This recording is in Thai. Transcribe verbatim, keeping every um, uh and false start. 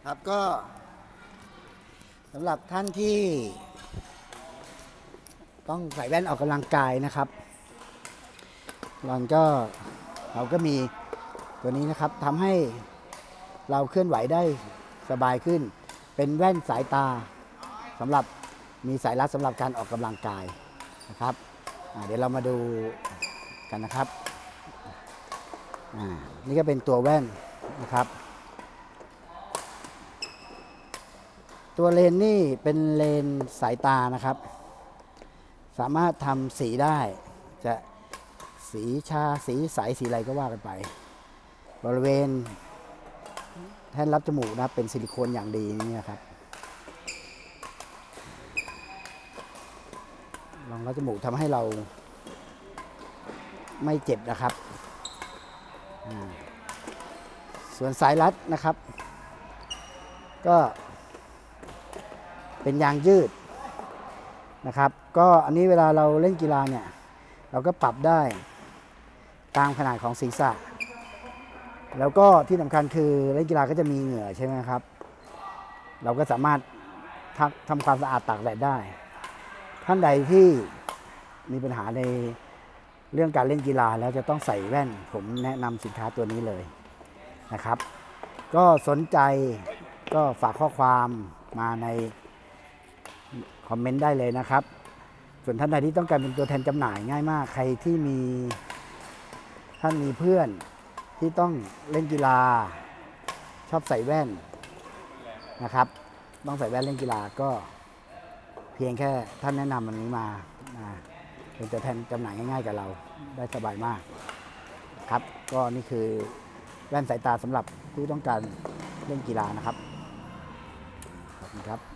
ครับก็สำหรับท่านที่ต้องใส่แว่นออกกำลังกายนะครับเราก็เราก็มีตัวนี้นะครับทำให้เราเคลื่อนไหวได้สบายขึ้นเป็นแว่นสายตาสำหรับมีสายรัดสำหรับการออกกำลังกายนะครับเดี๋ยวเรามาดูกันนะครับนี่ก็เป็นตัวแว่นนะครับตัวเลนนี่เป็นเลนสายตานะครับสามารถทำสีได้จะสีชาสีใสสีอะไรก็ว่ากันไปบริเวณแท่นรับจมูกนะเป็นซิลิโคนอย่างดีนี่นะครับรองรับจมูกทำให้เราไม่เจ็บนะครับส่วนสายรัดนะครับก็เป็นยางยืดนะครับก็อันนี้เวลาเราเล่นกีฬาเนี่ยเราก็ปรับได้ตามขนาดของศีรษะแล้วก็ที่สำคัญคือเล่นกีฬาก็จะมีเหงื่อใช่ไหมครับเราก็สามารถทำความสะอาดตากแดดได้ท่านใดที่มีปัญหาในเรื่องการเล่นกีฬาแล้วจะต้องใส่แว่นผมแนะนำสินค้าตัวนี้เลยนะครับก็สนใจก็ฝากข้อความมาในคอมเมนต์ได้เลยนะครับส่วนท่านใดที่ต้องการเป็นตัวแทนจำหน่ายง่ายมากใครที่มีท่านมีเพื่อนที่ต้องเล่นกีฬาชอบใส่แว่นนะครับต้องใส่แว่นเล่นกีฬาก็เพียงแค่ท่านแนะนำมันนี้มาเป็นตัวแทนจำหน่ายง่ายๆกับเราได้สบายมากครับก็นี่คือแว่นสายตาสำหรับผู้ต้องการเล่นกีฬานะครับขอบคุณครับ